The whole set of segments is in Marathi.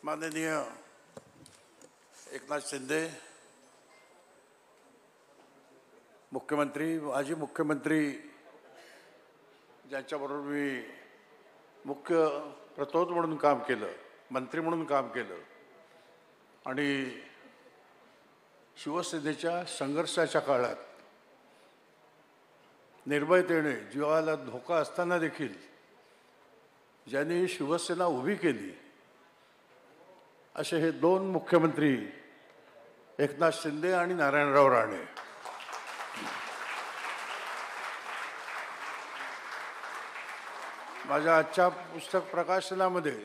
माननीय एकनाथ शिंदे मुख्यमंत्री, माजी मुख्यमंत्री ज्यांच्याबरोबर मी मुख्य प्रतोद म्हणून काम केलं, मंत्री म्हणून काम केलं आणि शिवसेनेच्या संघर्षाच्या काळात निर्भयतेने जीवाला धोका असताना देखील ज्यांनी शिवसेना उभी केली असे हे दोन मुख्यमंत्री एकनाथ शिंदे आणि नारायणराव राणे. माझ्या आजच्या पुस्तक प्रकाशनामध्ये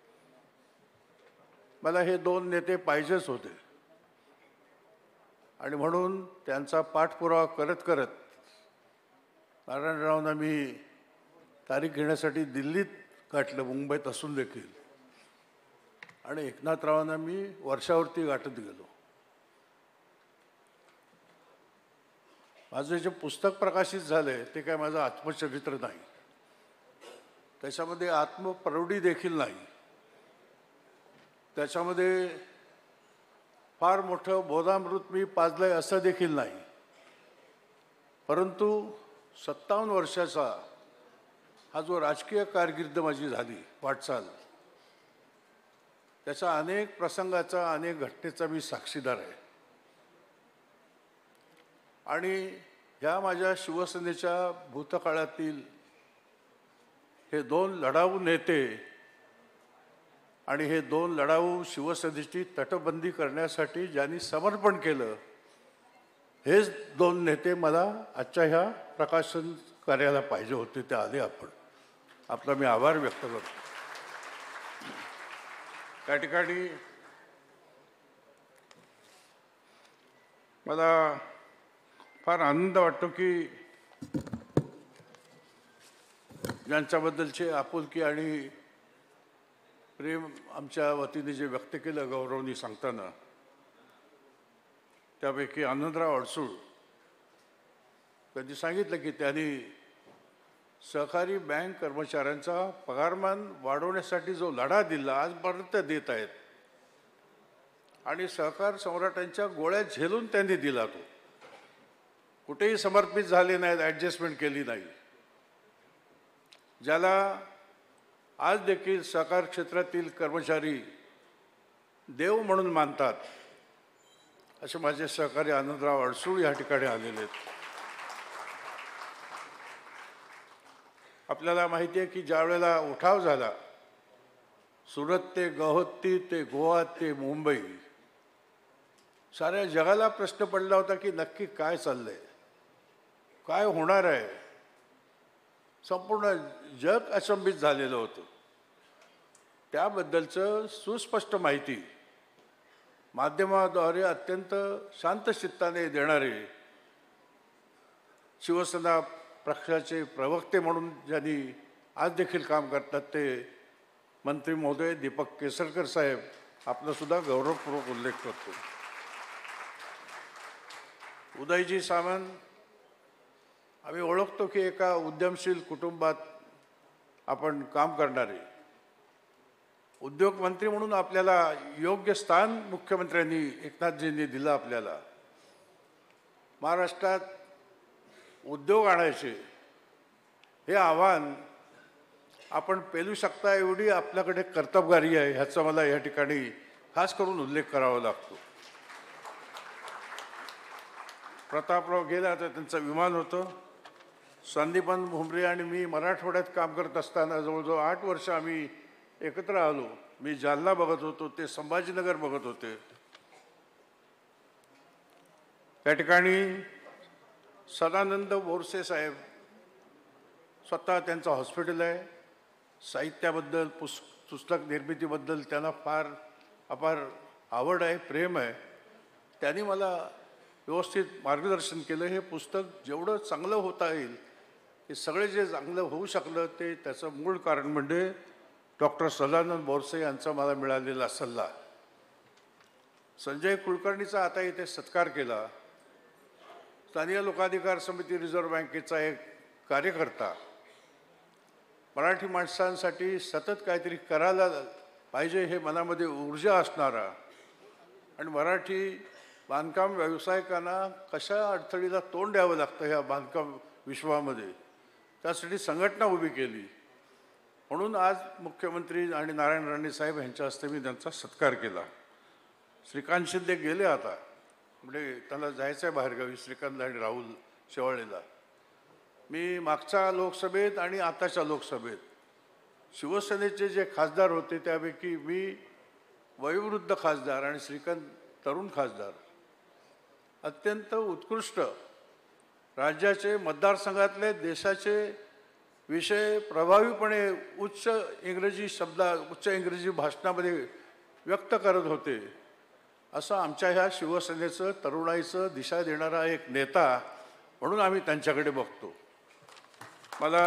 मला हे दोन नेते पाहिजेच होते आणि म्हणून त्यांचा पाठपुरावा करत करत नारायणरावना मी तारीख घेण्यासाठी दिल्लीत गाठलं, मुंबईत असून देखील, आणि एकनाथरावांना मी वर्षावरती गाठत गेलो. माझं जे पुस्तक प्रकाशित झाले ते काय माझं आत्मचरित्र नाही, त्याच्यामध्ये आत्मप्रौढी देखील नाही, त्याच्यामध्ये फार मोठं बोधामृत मी पाजलंय असं देखील नाही, परंतु 57 वर्षाचा हा जो राजकीय कारकीर्द माझी झाली वाटचाल, त्याचा अनेक प्रसंगाचा, अनेक घटनेचा मी साक्षीदार आहे. आणि ह्या माझ्या शिवसेनेच्या भूतकाळातील हे दोन लढाऊ नेते आणि हे दोन लढाऊ शिवसेनेची तटबंदी करण्यासाठी ज्यांनी समर्पण केलं, हेच दोन नेते मला आजच्या ह्या प्रकाशन कार्याला पाहिजे होते. ते आले. आपला मी आभार व्यक्त करतो. त्या ठिकाणी मला फार आनंद वाटतो की ज्यांच्याबद्दलचे आपुलकी आणि प्रेम आमच्या वतीने जे व्यक्त केलं गौरवनी सांगताना, त्यापैकी आनंदराव अडसूळ त्यांनी सांगितलं की त्यांनी सहकारी बँक कर्मचाऱ्यांचा पगारमान वाढवण्यासाठी जो लढा दिला आजपर्यंत देत आहेत आणि सहकार सम्राटांच्या गोळ्या झेलून त्यांनी दिला, तो कुठेही समर्पित झाले नाहीत, ॲडजस्टमेंट केली नाही, ज्याला आज देखील सहकार क्षेत्रातील कर्मचारी देव म्हणून मानतात, असे माझे सहकारी आनंदराव अडसूळ या ठिकाणी आलेले आहेत. आपल्याला माहिती आहे की ज्या वेळेला उठाव झाला, सुरत ते गौहत्ती ते गोवा ते मुंबई, साऱ्या जगाला प्रश्न पडला होता की नक्की काय चाललंय, काय होणार आहे. संपूर्ण जग अचंबित झालेलं होतं. त्याबद्दलचं सुस्पष्ट माहिती माध्यमाद्वारे अत्यंत शांत चित्ताने देणारे शिवसेना पक्षाचे प्रवक्ते म्हणून ज्यांनी आज देखील काम करतात ते मंत्री महोदय दीपक केसरकर साहेब, आपलासुद्धा गौरवपूर्वक उल्लेख करतो. उदयजी सामंत, आम्ही ओळखतो की एका उद्यमशील कुटुंबात आपण काम करणारे, उद्योगमंत्री म्हणून आपल्याला योग्य स्थान मुख्यमंत्र्यांनी एकनाथजींनी दिलं. आपल्याला महाराष्ट्रात उद्योग आणायचे हे आव्हान आपण पेलू शकता एवढी आपल्याकडे कर्तबगारी आहे, ह्याचा मला या ठिकाणी खास करून उल्लेख करावा लागतो. प्रतापराव गेला तर त्यांचं विमान होतं. संदीपान भुमरे आणि मी मराठवाड्यात काम करत असताना जवळजवळ 8 वर्ष आम्ही एकत्र आलो. मी जालना बघत होतो, ते संभाजीनगर बघत होते. त्या ठिकाणी सदानंद बोरसे साहेब, स्वतः त्यांचं हॉस्पिटल आहे, साहित्याबद्दल पुस्तक निर्मितीबद्दल त्यांना फार अपार आवड आहे, प्रेम आहे. त्यांनी मला व्यवस्थित मार्गदर्शन केलं. हे पुस्तक जेवढं चांगलं होता येईल, हे सगळे जे चांगलं होऊ शकलं ते त्याचं मूळ कारण म्हणजे डॉक्टर सदानंद बोरसे यांचा मला मिळालेला सल्ला. संजय कुलकर्णीचा आता इथे सत्कार केला. स्थानिक लोकाधिकार समिती, रिझर्व्ह बँकेचा एक कार्यकर्ता, मराठी माणसांसाठी सतत काहीतरी करायला पाहिजे हे मनामध्ये ऊर्जा असणारा आणि मराठी बांधकाम व्यावसायिकांना कशा अडचणीला तोंड द्यावं लागतं ह्या बांधकाम विश्वामध्ये, त्यासाठी संघटना उभी केली. म्हणून आज मुख्यमंत्री आणि नारायण राणे साहेब यांच्या हस्ते मी त्यांचा सत्कार केला. श्रीकांत शिंदे गेले आता, म्हणजे त्यांना जायचं आहे बाहेरगावी, श्रीकांत आणि राहुल शेवाळेला. मी मागच्या लोकसभेत आणि आताच्या लोकसभेत शिवसेनेचे जे खासदार होते त्यापैकी मी वयोवृद्ध खासदार आणि श्रीकांत तरुण खासदार अत्यंत उत्कृष्ट राज्याचे मतदारसंघातले देशाचे विषय प्रभावीपणे उच्च इंग्रजी भाषणामध्ये व्यक्त करत होते. असं आमच्या ह्या शिवसेनेचं तरुणाईचं दिशा देणारा एक नेता म्हणून आम्ही त्यांच्याकडे बघतो. मला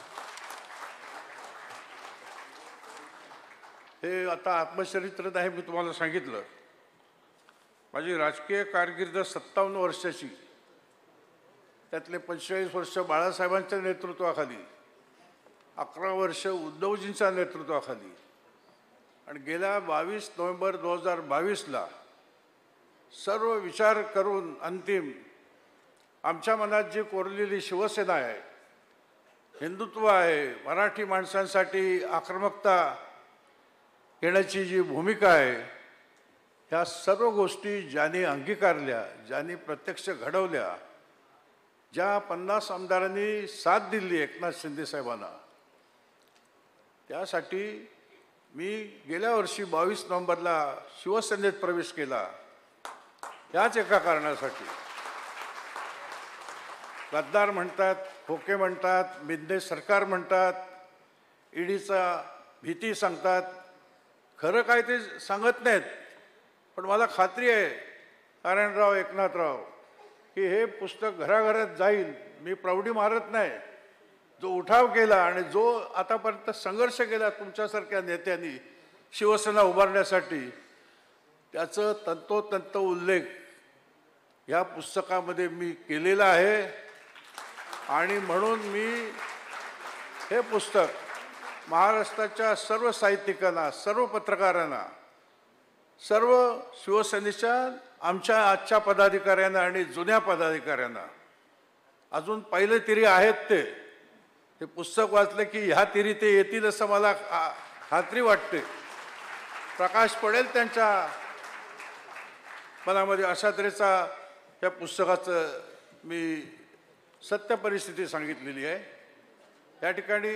हे आता आत्मचरित्र नाही, मी तुम्हाला सांगितलं. माझी राजकीय कारकीर्द 57 वर्षाची, त्यातले 45 वर्ष बाळासाहेबांच्या नेतृत्वाखाली, 11 वर्ष उद्धवजींच्या नेतृत्वाखाली आणि गेल्या 22 नोव्हेंबर 2022ला सर्व विचार करून अंतिम आमच्या मनात जी कोरलेली शिवसेना आहे, हिंदुत्व आहे, मराठी माणसांसाठी आक्रमकता घेण्याची जी भूमिका आहे, ह्या सर्व गोष्टी ज्यांनी अंगीकारल्या, ज्यांनी प्रत्यक्ष घडवल्या, ज्या 50 आमदारांनी साथ दिली एकनाथ शिंदे साहेबांना, त्यासाठी मी गेल्या वर्षी 22 नोव्हेंबरला शिवसेनेत प्रवेश केला. याच एका कारणासाठी. गद्दार म्हणतात, खोके म्हणतात, बिंदे सरकार म्हणतात, ईडीचा भीती सांगतात, खरं काय ते सांगत नाहीत. पण मला खात्री आहे नारायणराव एकनाथराव की हे पुस्तक घराघरात जाईल. मी प्रौढी मारत नाही. जो उठाव केला आणि जो आतापर्यंत संघर्ष केला तुमच्यासारख्या नेत्यांनी शिवसेना उभारण्यासाठी, त्याचं तंतोतंत उल्लेख ह्या पुस्तकामध्ये मी केलेला आहे. आणि म्हणून मी हे पुस्तक महाराष्ट्राच्या सर्व साहित्यिकांना, सर्व पत्रकारांना, सर्व शिवसेनेच्या आमच्या आजच्या पदाधिकाऱ्यांना आणि जुन्या पदाधिकाऱ्यांना, अजून पहिले तिरी आहेत ते पुस्तक वाचले की ह्या तिरी ते येतील असं मला खात्री वाटते. प्रकाश पडेल त्यांच्या मनामध्ये, अशा तऱ्हेचा त्या पुस्तकाचं मी सत्य परिस्थिती सांगितलेली आहे. या ठिकाणी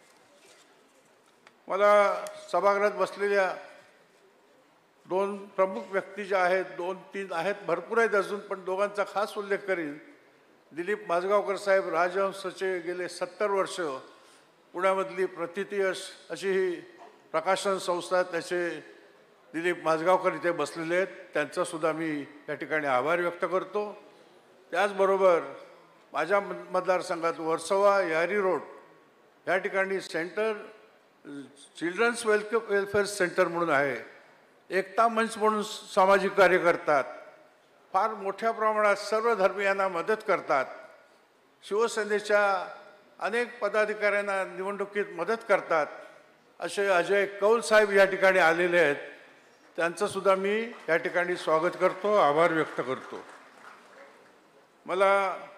मला सभागृहात बसलेल्या दोन प्रमुख व्यक्ती ज्या आहेत, 2-3 आहेत, भरपूर आहेत अजून, पण दोघांचा खास उल्लेख करीन. दिलीप माझगावकर साहेब, राजहंसचे गेले 70 वर्ष पुण्यामधली प्रतिथयश अशी ही प्रकाशन संस्था, त्याचे दिलीप माझगावकर इथे बसलेले आहेत. त्यांचासुद्धा मी या ठिकाणी आभार व्यक्त करतो. त्याचबरोबर माझ्या मतदारसंघात वर्सोवा यारी रोड या ठिकाणी सेंटर, चिल्ड्रन्स वेलफेअर सेंटर म्हणून आहे, एकता मंच म्हणून सामाजिक कार्य करतात, फार मोठ्या प्रमाणात सर्व धर्मीयांना मदत करतात, शिवसेनेच्या अनेक पदाधिकाऱ्यांना निवडणुकीत मदत करतात, असे अजय कौल साहेब या ठिकाणी आलेले आहेत. त्यांचंसुद्धा मी या ठिकाणी स्वागत करतो, आभार व्यक्त करतो. मला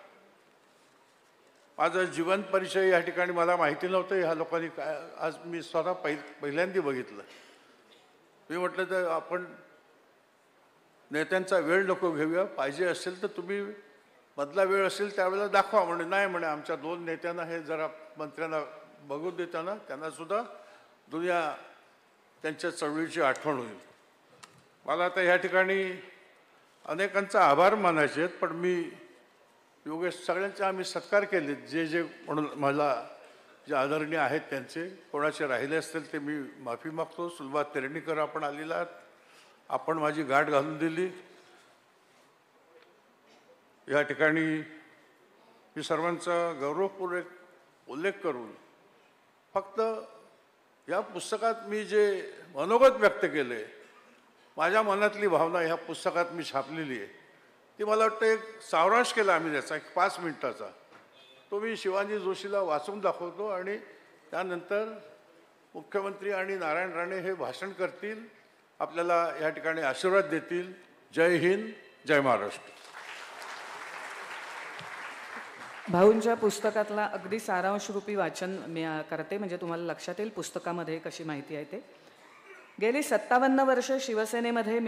माझं जीवन परिचय या ठिकाणी मला माहिती नव्हतं. ह्या लोकांनी काय, आज मी स्वतः पहिल्यांदा बघितलं. मी म्हटलं तर आपण नेत्यांचा वेळ नको घेऊया, पाहिजे असेल तर तुम्ही मधला वेळ असेल त्यावेळेला दाखवा. म्हणे नाही, म्हणे आमच्या 2 नेत्यांना हे जरा मंत्र्यांना बघू देताना त्यांनासुद्धा दुनिया त्यांच्या चळवळीची आठवण होईल. मला आता ह्या ठिकाणी अनेकांचा आभार मानायचे आहेत, पण मी योगेश सगळ्यांचे आम्ही सत्कार केले, जे म्हणून मला जे आदरणीय आहेत त्यांचे. कोणाचे राहिले असतील ते मी माफी मागतो. सुलभा तेरणीकर आपण आलेला आहात, आपण माझी गाठ घालून दिली. या ठिकाणी मी सर्वांचा गौरवपूर्वक उल्लेख करून फक्त या पुस्तकात मी जे मनोगत व्यक्त केले, माझ्या मनातली भावना ह्या पुस्तकात मी छापलेली आहे. ती मला वाटतं एक सारांश केला आम्ही त्याचा, एक 5 मिनिटाचा. तो मी शिवाजी जोशीला वाचून दाखवतो आणि त्यानंतर मुख्यमंत्री आणि नारायण राणे हे भाषण करतील, आपल्याला या ठिकाणी आशीर्वाद देतील. जय हिंद, जय महाराष्ट्र. भाऊंच्या पुस्तकातला अगदी सारांशरूपी वाचन मी करते, म्हणजे तुम्हाला लक्षात येईल पुस्तकामध्ये कशी माहिती आहे ते. गेली 57 वर्ष शिवसेनेमध्ये